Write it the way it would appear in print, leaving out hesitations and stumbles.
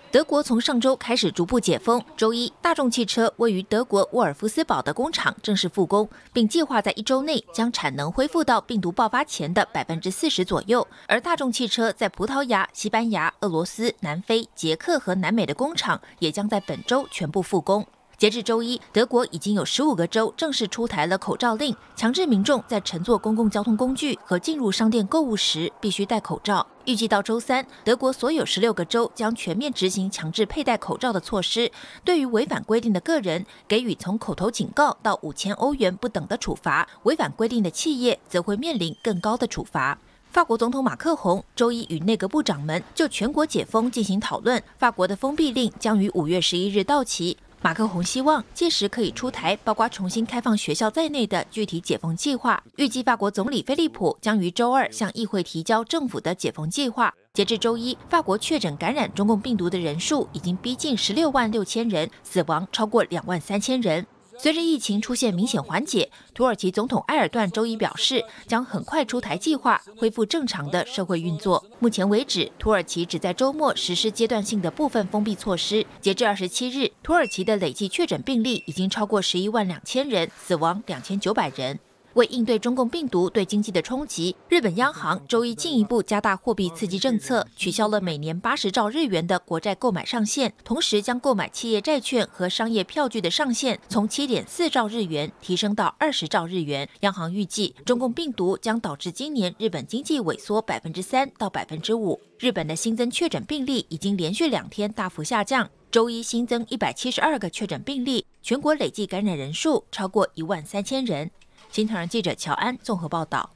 德国从上周开始逐步解封，周一，大众汽车位于德国沃尔夫斯堡的工厂正式复工，并计划在1周内将产能恢复到病毒爆发前的40%左右。而大众汽车在葡萄牙、西班牙、俄罗斯、南非、捷克和南美的工厂也将在本周全部复工。截至周一，德国已经有15个州正式出台了口罩令，强制民众在乘坐公共交通工具和进入商店购物时必须戴口罩。预计到周三，德国所有16个州将全面执行强制佩戴口罩的措施。对于违反规定的个人，给予从口头警告到5000欧元不等的处罚；违反规定的企业则会面临更高的处罚。法国总统马克宏周一与内阁部长们就全国解封进行讨论。法国的封闭令将于5月11日到期。马克宏希望届时可以出台包括重新开放学校在内的具体解封计划。预计法国总理菲利普将于周二向议会提交政府的解封计划。截至周一，法国确诊感染中共病毒的人数已经逼近16万6千人，死亡超过2万3千人。随着疫情出现明显缓解，土耳其总统埃尔段周一表示，将很快出台计划，恢复正常的社会运作。目前为止，土耳其只在周末实施阶段性的部分封闭措施。截至27日，土耳其的累计确诊病例已经超过11万2千人，死亡2900人。为应对中共病毒对经济的冲击，日本央行周一进一步加大货币刺激政策，取消了每年80兆日元的国债购买上限，同时将购买企业债券和商业票据的上限从7.4兆日元提升到20兆日元。央行预计，中共病毒将导致今年日本经济萎缩3%到5%。日本的新增确诊病例已经连续2天大幅下降，周一新增172个确诊病例，全国累计感染人数超过1万3千人。新唐人记者乔安综合报道。